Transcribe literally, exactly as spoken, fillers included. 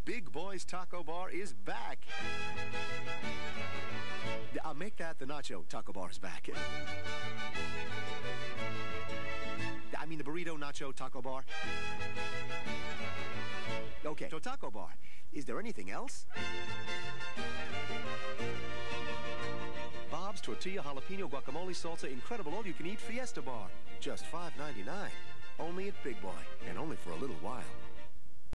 Big Boy's Taco Bar is back. I'll make that the Nacho Taco Bar is back. I mean the Burrito Nacho Taco Bar. Okay, so Taco Bar. Is there anything else? Bob's Tortilla Jalapeno Guacamole Salsa Incredible All-You-Can-Eat Fiesta Bar. Just five ninety-nine. Only at Big Boy, and only for a little while.